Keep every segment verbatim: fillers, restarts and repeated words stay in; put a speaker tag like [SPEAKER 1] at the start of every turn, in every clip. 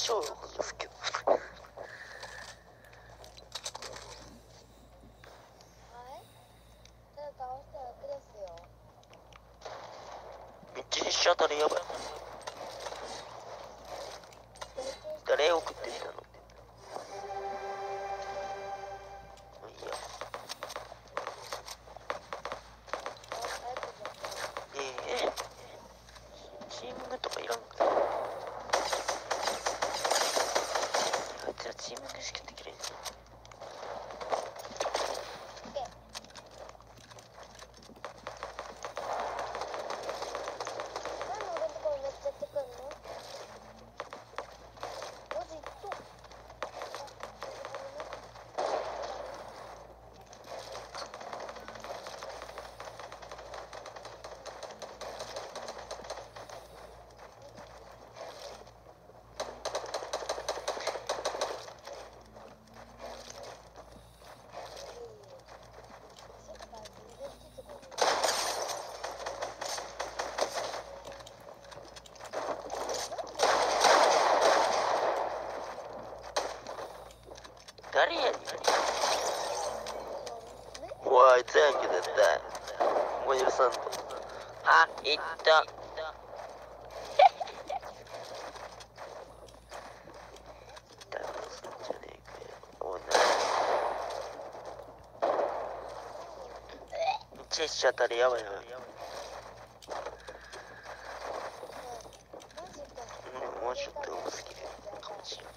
[SPEAKER 1] 超喜んですけど。めっちゃ必死当たりやばい。誰送ってきたの？もういいや。ええチームとかいらんか。あいつらチームしかできないんだ。誰やねん。おい、あいつやんけ、絶対。もう許さんと。あ、いった。だからそんじゃねえかよ。おい、な。めっちゃしちゃったらやばいな。うん、もうちょっと多すぎるかもしれん。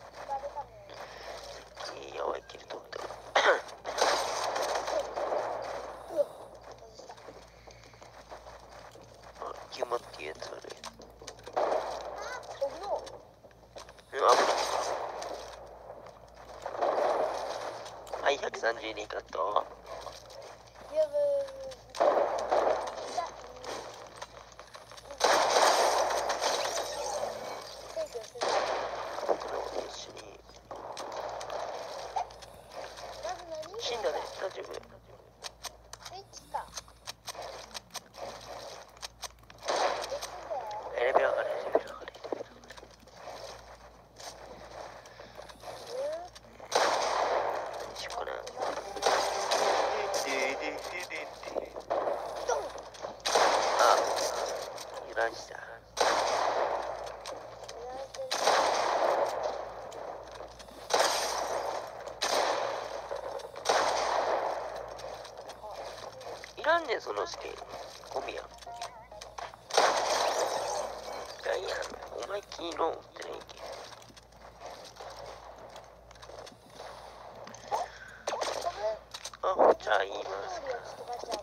[SPEAKER 1] やばい、キル取ったら。あ、キュマっていうやつある。うん、危ない。はい、ひゃくさんじゅうにカット。死んだね、大丈夫。エレベーター上がれ、エレベーター上がれ。何しようかな。あ、揺らした。いらんねん、そのスキン。ゴミやん。ガイアン、お前黄色持ってないけ。あ、じゃあ言いますか。